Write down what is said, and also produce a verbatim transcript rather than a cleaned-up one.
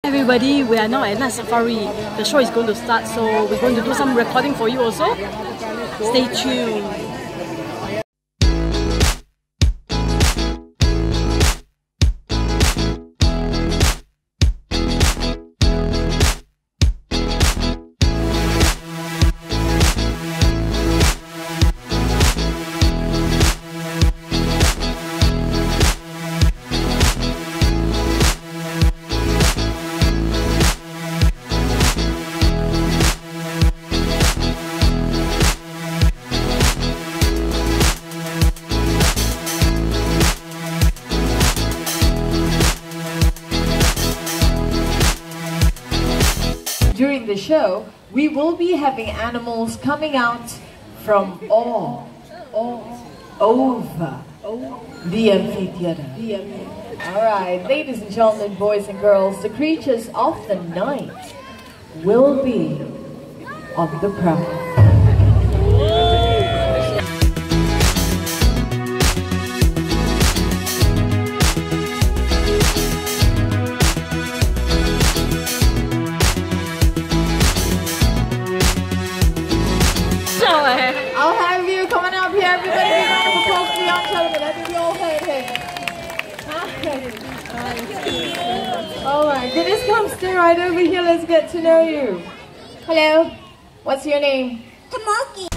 Everybody, we are now at Night Safari. The show is going to start, so we're going to do some recording for you also. Stay tuned. During the show, we will be having animals coming out from all, all over the amphitheater. Alright, ladies and gentlemen, boys and girls, the creatures of the night will be on the prowl. I'll have you coming up here, everybody. Be round of applause for young gentlemen. I think you all heard him. Alright, then just come stay right over here. Let's get to know you. Hello, what's your name? Tamaki.